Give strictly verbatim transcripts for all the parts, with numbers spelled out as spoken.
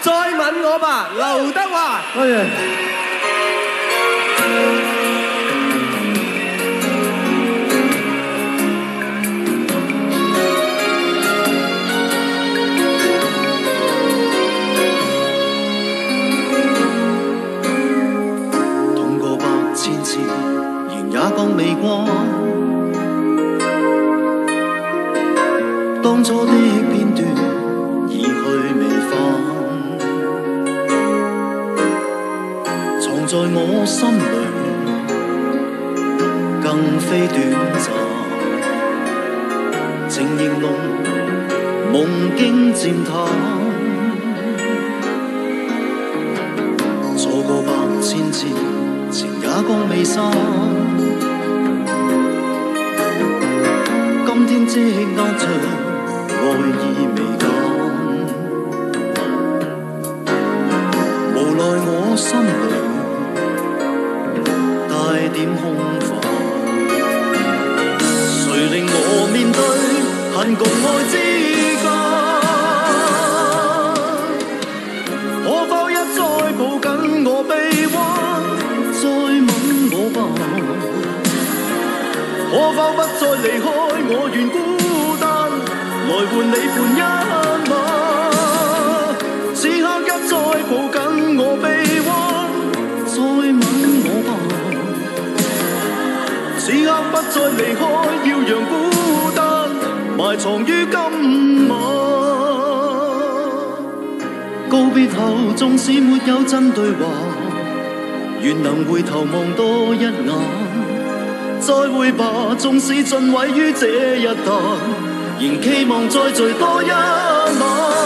再吻我吧，劉德華。 多謝。 痛過百千次，仍也覺未慣。當初的片段已去未返，藏在我心裏，更非短暫。情形濃，夢境漸淡，錯過百千次，情也覺未散。今天積壓着愛意未減，無奈我心裏帶點空泛。誰令我面對恨共愛之間？可否一再抱緊我臂彎，再吻我吧？可否不再離開我願孤單，來換你伴一晚？此刻一再抱緊我臂彎，再吻我吧？此刻不再離開，要讓孤單埋藏於今晚。告別後縱使沒有真對話，願能回頭望多一眼。再會吧，縱使盡毀於這一誕，仍期望再聚多一晚。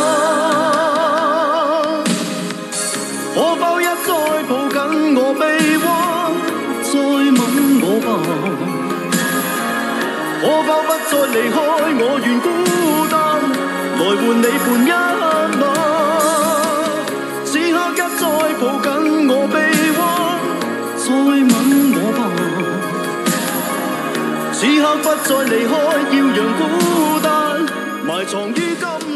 可否一再抱緊我臂彎，再吻我吧？可否不再離開我願孤單，來換你伴一晚？此刻一再抱緊我臂彎，再吻我吧？此刻不再離開，要讓孤單埋藏於今。